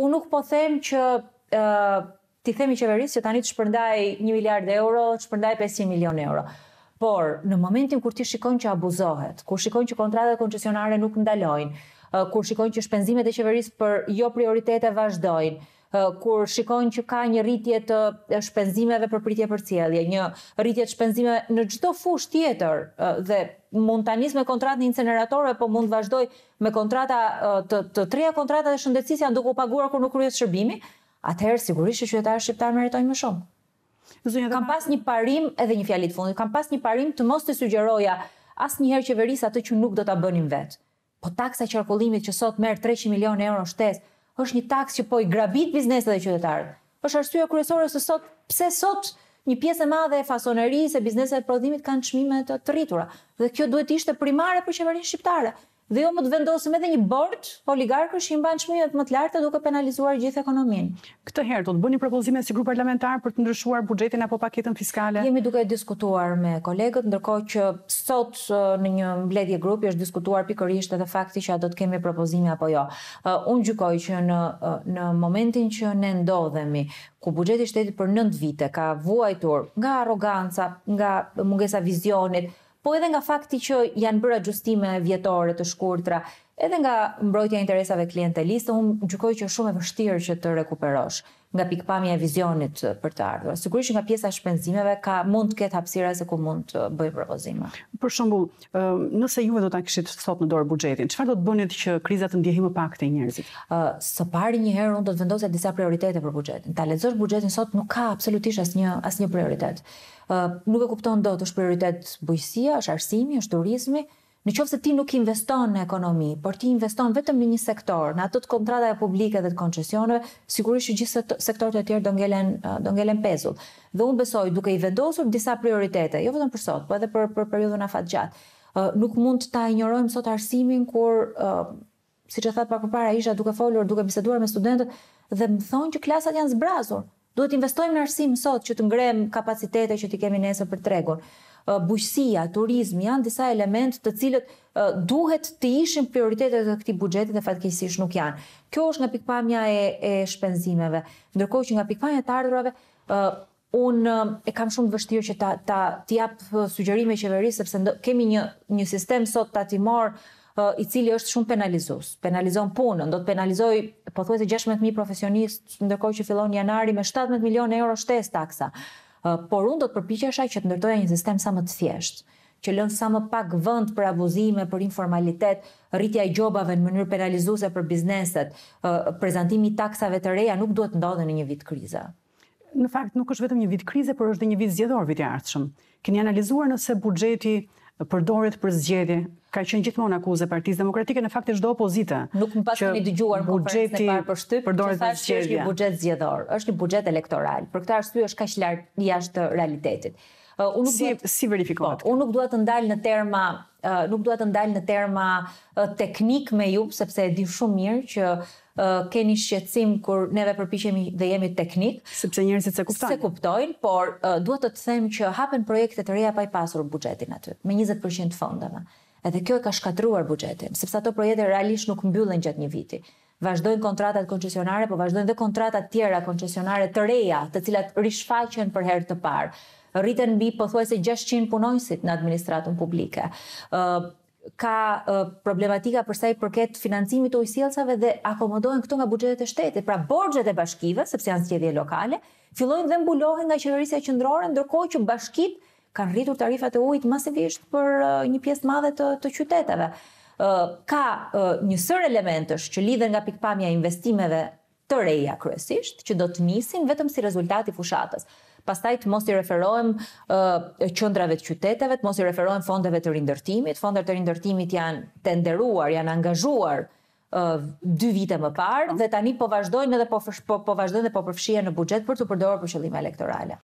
Unë nuk po them që ti themi qeverisë që tani të shpërndaj 1 miliard euro, të shpërndaj 500 milion euro. Por në momentin kur ti shikon që abuzohet, kur shikon që kontratat koncesionare nuk ndalojnë, kur shikon që shpenzimet e qeverisë për jo prioritete vazhdojnë, kur shikon që ka një rritje të shpenzimeve për pritje përcjellje, një rritje të shpenzimeve në çdo fushë tjetër dhe mund ta nis me kontratë në inceneratorë, po mund vazhdoj me kontrata të treja kontratat e shëndetësisë janë duke u paguar kur nuk kryhet shërbimi, atëherë sigurisht që qytetarët shqiptar meritojnë më shumë. Kam pas një parim, edhe një fjali të fundit, kam pas një parim të mos të sugjeroja asnjëherë qeverisë atë që nuk do ta bënim vetë. Po taksa e qarkullimit që sot merr 300 milion euro shtesë, është një taks që po i grabit bizneset dhe qytetarët. Është arsyeja kryesore se pse sot një pjesë e madhe e fasonerisë e bizneset e prodhimit kanë çmime të rritura. Dhe kjo duhet ishte primare për qeverinë shqiptare. Dhe jo më të vendosim edhe një bord oligarkësh që i mban çmimet më të larta duke penalizuar gjithë ekonominë. Këtë herë do të bëni propozime si grup parlamentar për të ndryshuar buxhetin apo paketën fiskale? Jemi duke diskutuar me kolegët, ndërkohë që sot në një mbledhje grupi është diskutuar pikërisht edhe fakti që a do të kemi propozime apo jo. Unë gjykoj që në momentin që ne ndodhemi ku buxheti i shtetit për 9 vite ka vuajtur nga arroganca, nga mungesa vizionit, po edhe nga fakti që janë bërë ajustime vjetore të shkurtra, edhe nga mbrojtja e interesave klienteliste, unë gjykoj që është shumë e vështirë që të rekuperosh nga pikpamja e vizionit për të ardhur. Sigurisht nga pjesa e shpenzimeve mund të ketë hapësira se ku mund të bëj propozime. Për shembull, nëse juve do ta kishit sot në dorë buxhetin, çfarë do të bënit që kriza të ndjehej më pak te njerëzit? Së pari një herë unë do të vendosja disa prioritete për buxhetin. Ta lexosh buxhetin sot nuk ka absolutisht asnjë prioritet. Nuk e kupton dot, është prioritet bujqësia, është arsimi, është turizmi. Në qoftë se ti nuk investon në ekonomi, por ti investon vetëm në një sektor, në ato të kontratave publike dhe të koncesioneve, sigurisht që gjithë sektorët e tjerë do ngelen pezull. Dhe unë besoj duke i vendosur disa prioritete, jo vetëm për sot, por edhe për periudhën afatgjatë. Nuk mund ta injorojmë sot arsimin kur siç e thatë pak përpara isha duke folur, duke biseduar me studentët dhe më thonë që klasat janë zbrazur. Duhet investojmë në arsim sot që të ngrem kapacitete që t'i kemi nesër për tregun. Bujqësia, turizmi janë disa elementë të cilët duhet të ishin prioritetet e këtij buxheti dhe fatkeqësisht nuk janë. Kjo është nga pikpamja e shpenzimeve. Ndërkohë që nga pikpamja e të ardhurave, unë e kam shumë vështirë që t'i jap sugjerime qeverisë sepse kemi një sistem sot tatimor i cili është shumë penalizues. Penalizon punën, do të penalizoj pothuajse 16.000 profesionistë, ndërkohë që fillon janari me 17 milion euro shtesë taksa. Por unë do të përpiqesha që të ndërtoja një sistem sa më të thjeshtë, që lën sa më pak vend për abuzime, për informalitet, rritja e gjobave në mënyrë penalizuese për bizneset, prezantimi i taksave të reja nuk duhet ndodhe në një vit krize. Në fakt nuk është vetëm një vit krize, por është dhe një vit zgjedhor viti i ardhshëm. Keni analizuar nëse buxheti përdoret për zgjedhje? Ka qenë gjithmonë akuzë e Partisë Demokratike, në fakt çdo opozita. Nuk më pas keni dëgjuar konferencën e parë për shtyp, që thashë që është një buxhet zgjedhor, është një buxhet elektoral. Për këtë arsye është kaq larg jashtë realitetit. Si verifikohet? Unë nuk dua të ndal në terma teknik me ju, sepse e di shumë mirë që keni shqetësim kur neve përpiqemi dhe jemi teknik. Sepse njerëzit se kuptojnë, por duhet të them që hapen projekte të reja pa i pasur buxhetin aty, me 20% fondeve. Edhe kjo e ka shkatruar buxhetin, sepse ato projekte realisht nuk mbyllen gjatë një viti. Vazhdojnë kontratat koncesionare, po vazhdojnë dhe kontratat tjera koncesionare të reja, të cilat rishfaqen për herë të parë. Rriten mbi pothuajse 600 punonjësit në administratën publike. Ka problematika për sa i përket financimit të ujësjellsave dhe akomodohen këto nga buxhetet e shtetit. Pra borxhet e bashkive, sepse janë zgjedhje lokale, fillojnë dhe mbulohen nga qeverisja qendrore, ndërkohë që bashkitë kanë rritur tarifat e ujit masivisht për një pjesë madhe të qyteteve. Ka një sër elementësh që lidhen nga pikpamja e investimeve të reja kryesisht, që do të nisin vetëm si rezultat i fushatës. Pastaj të mos i referohem qendrave të qyteteve, të mos i referohem fondeve të rindërtimit. Fondet e rindërtimit janë tenderuar, janë angazhuar 2 vite më parë dhe tani po vazhdojnë dhe po përfshihen në buxhet për të përdorur për qëllime elektorale.